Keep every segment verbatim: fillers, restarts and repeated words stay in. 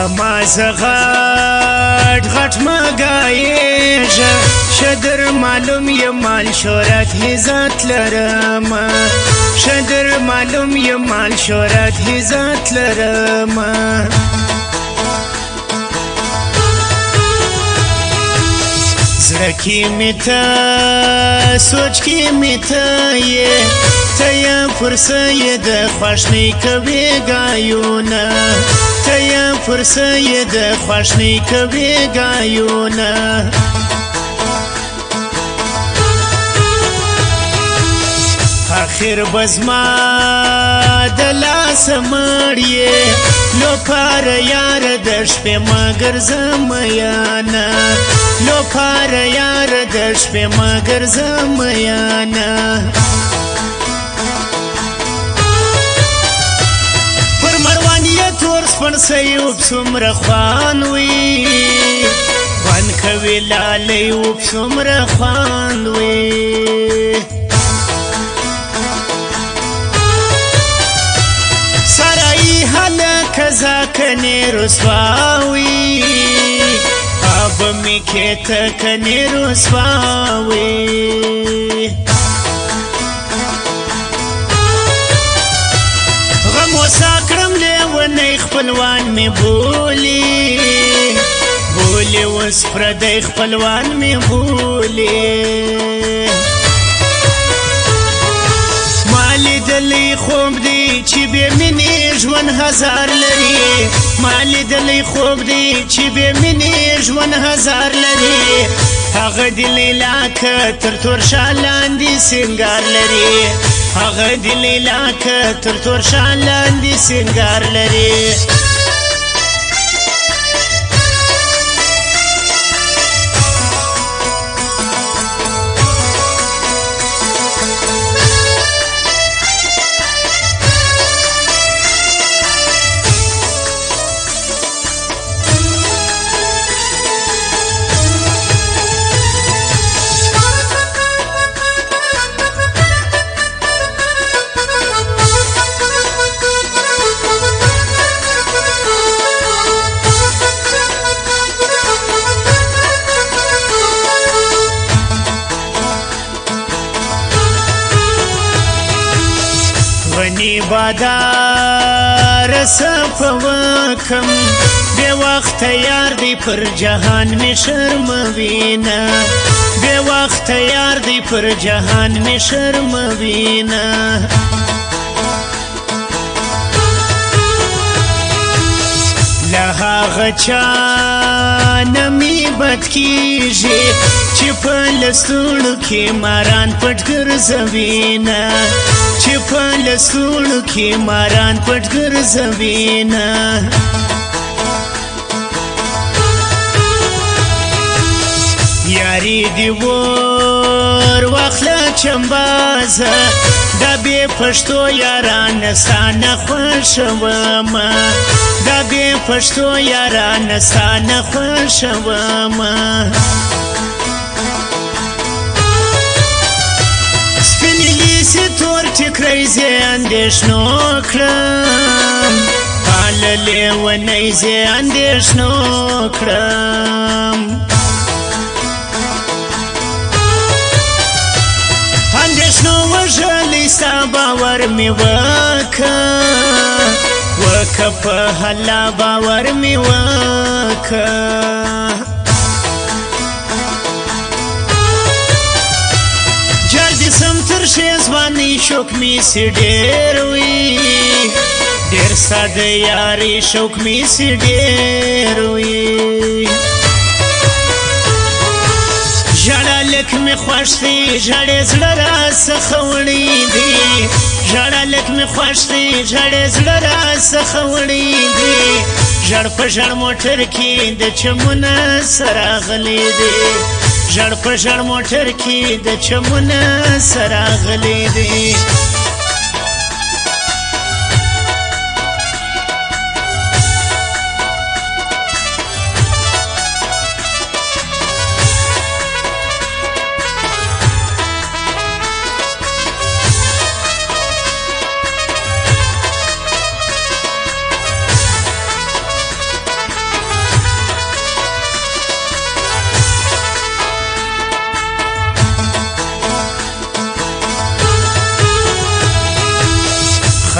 پماز غټ غټ مګایږه شدر معلوم ی مال شهرت عزت لرم شدر معلوم ی مال شهرت عزت لرم زړه کې مې ته سوچ کې مې ته یې ته یې فرصه یې د خواشنۍ کوي ګایونه ته یې فرصه یې د خواشنۍ کوي ګایونه آخر بزما د لاس مړ یې لو پار یار د شپې مګر زمیانا لو پار یار د شپې مګر زمیانا پر مروانیه تور سپن سیوب څومره خوان وي خوان کوي لالی وب څومره خوان وي کزا کنی رسواوی آب می کیتا کنی رسواوی غم و ساکرم لیونی خپلوان می بولی بولی و سپردی خپلوان می بولی مالی دلی خوب دی چی بے منی ژوند هزار لري مالی دلی خوب دی چی بے منی ژوند هزار لري هغه دی لیلا که تر تور شالاندې سنگار لري هغه دی لیلا که تر تور شالاندې سنگار لري غنی بادار سپوکم بے وقت یار دی پر جهان می شرموینا بے وقت یار دی پر جهان می شرموینا لها غچا نمی بد کیږي چې په لستوړو کې ماران پټ ګرځوینا چې په لستوړو کې ماران پټ ګرځوینا یاری دی ور واخله چمبازه دا بې پښتو یاران ستانه خوښوم دا بې پښتو یاران ستانه خوښوم سپینې لیسې تور ټیکری زه اندېښنو کړم پاله لیونی زه اندېښنو کړم اندېښنو وژلی ستا باور مې وکړ وکه په هلا باور مې وکړ جلدې سم تر ښې ځوانۍ شوق مې سي ډېر وي ډېر ستا د یارۍ شوق مې سي ډېر وي ژړا لک مې خوښ دی ژړې زړه راڅخه وړی دی ژړا لک مې خوښ دی ژړې زړه راڅخه وړی دی ژړ په ژړ موټر کې د چمونه سره غلی دی ژړ په ژړ موټر کې د چمونه سره غلی دی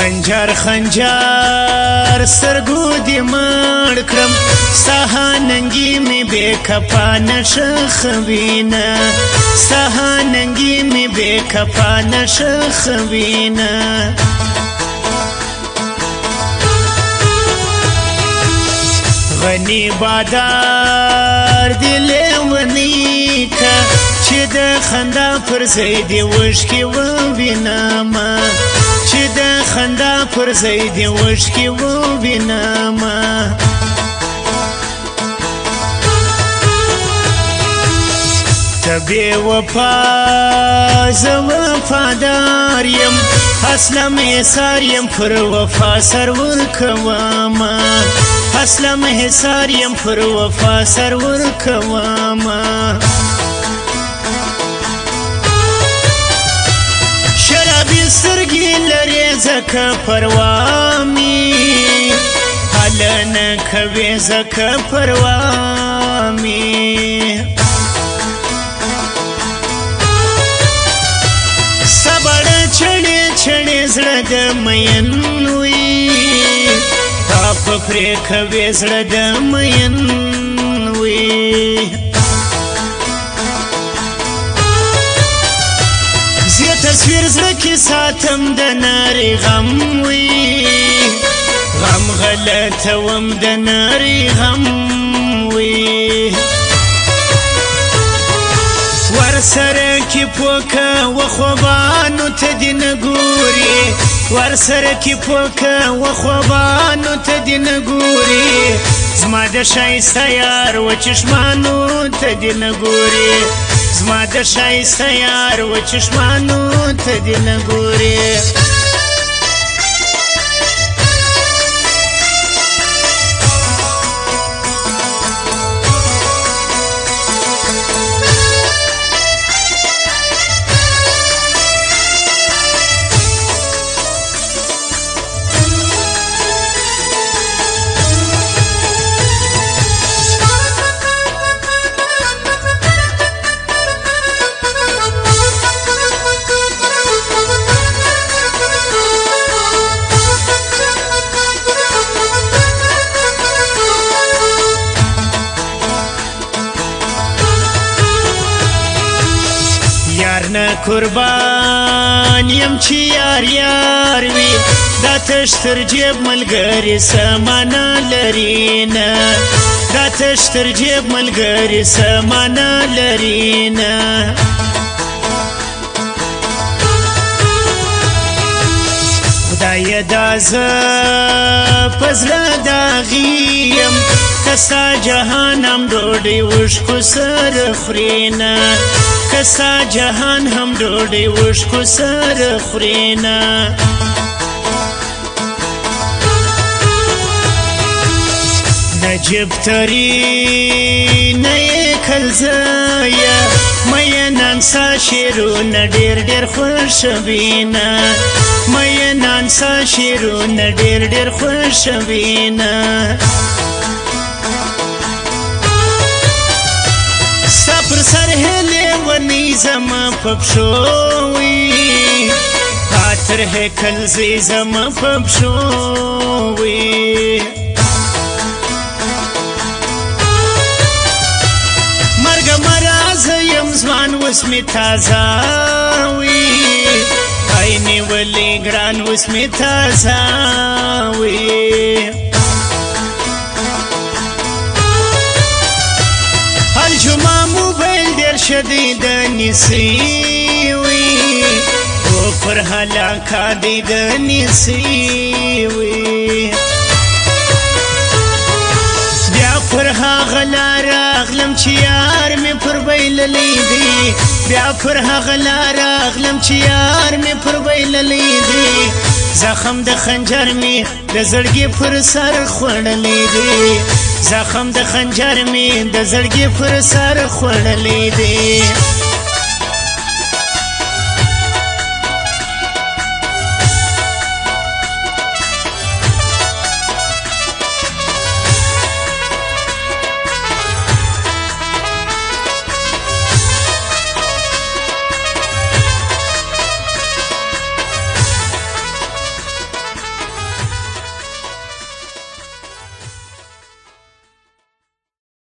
خنجر خنجر سرګو دې مړ کړم سهاننګي مې بې کفا نشخ وینا سهاننګي مې بې کفا نشخ وینا غنی بادار دی لیونی که چه ده خندا پر زیدی وشکی و بیناما چه ده خندا پر زیدی وشکی و بیناما تبی وفا ز وفادار یم اسلام ایسار یم پر وفا سرور کواما اسلام حسار یم پر وفا سرور کواما شرابی سترګې لرې ځکه پروا مې هله نه کوې ځکه پروا مې سبړه چړې چړې زړه د مین وي په پرې کوې زړه د مین وي زه تصویر زړه کې ساتم د نارې غم وي غم غلطوم د نارې غم وي ورسره کې پوکه و خوبانو ته دې نه ګوري ورسره کې پوکه و خوبانو ته دې نه ګوري زما د ښایسته یار و چشمانو ته دې نه ګوري زما د ښایسته یار و چشمانو ته دې نه ګوري نه قربان یم چې یار یار وي دا تش تر جیب ملګري سمانه لري نه دا تش تر جیب ملګري سمانه لري نه خدای دا زه په زړه داغي یم کسا جهان هم ډوډۍ وشکو سره خوري نه کسا جهان هم ډوډۍ وشکو سره خوري نه نجیب تري نه یې کلزایه مینان سا شعرونه ډېر ډېر خوښوي نه مینان سا شعرونه ډېر ډېر خوښوي نه پر سر هلې ونی زما پپشو وي خاطر هکل زی زما پپشو وي مرګ مراز یم ځوان اوس مې تازه وي عینې ولې ګران اوس مې تازه وي الجمعه موبایل ډېر شدید نیسي وي او پر هلاکه دې د نیسي وي بیا پر هغه لاره اغلم چې یار مې پر بایللی دی بیا پر هغه لاره اغلم چې یار مې پر بایللی دی زخم د خنجر مې د زړګي پر سر خوړلی دی زخم د خنجر مې د زړګي پر سر خوړلی دی